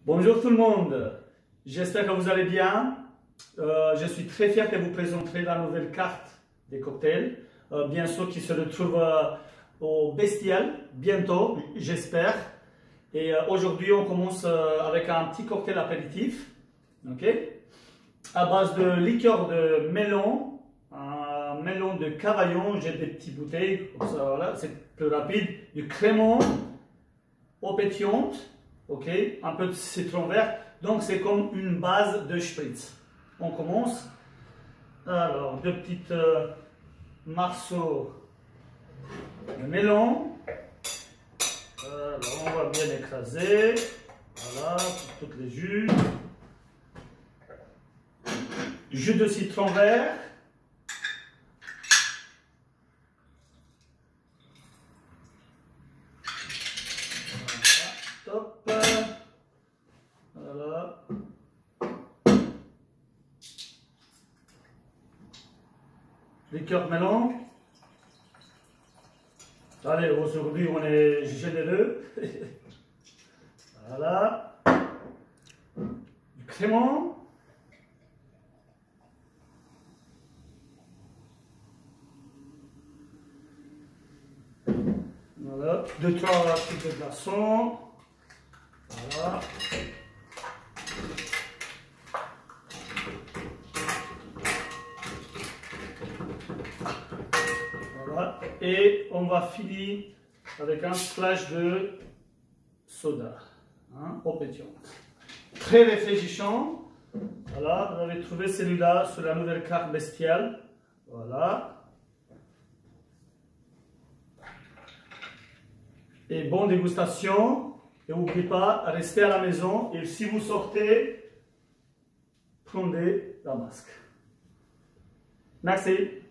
Bonjour tout le monde, j'espère que vous allez bien. Je suis très fier de vous présenter la nouvelle carte des cocktails, bien sûr qui se retrouve au Bestial bientôt, j'espère. Et aujourd'hui on commence avec un petit cocktail apéritif, ok, à base de liqueur de melon, un melon de Cavaillon, j'ai des petites bouteilles, comme ça, voilà, c'est plus rapide, du crémant, eau pétillante, ok, un peu de citron vert, donc c'est comme une base de spritz. On commence. Alors, deux petites morceaux de melon. Alors, on va bien écraser. Voilà, toutes les jus. Jus de citron vert. Voilà, top. Voilà. Liqueur melon. Allez, aujourd'hui on est généreux. Voilà. Du crémant. Voilà. 2-3 types de glaçons. Voilà. Voilà. Et on va finir avec un splash de soda, hein, eau pétillante. Très réfléchissant. Voilà, vous avez trouvé celui-là sur la nouvelle carte Bestial. Voilà. Et bonne dégustation. Et n'oubliez pas, restez à la maison. Et si vous sortez, prenez la masque. Merci.